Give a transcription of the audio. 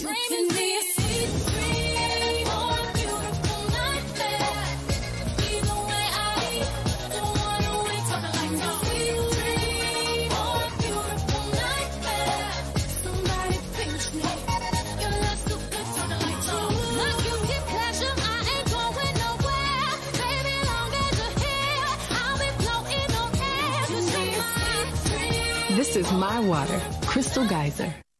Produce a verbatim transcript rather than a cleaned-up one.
can be a sweet dream or a beautiful nightmare. Either way, I don't wanna wait till the lights out. Sweet dream or a beautiful nightmare. Somebody pinch me. Your love's so good till the lights out. My guilty pleasure, I ain't going nowhere. Baby, long as you're here, I'll be floating on air. Just be my sweet dream. This is my water, Crystal Geyser.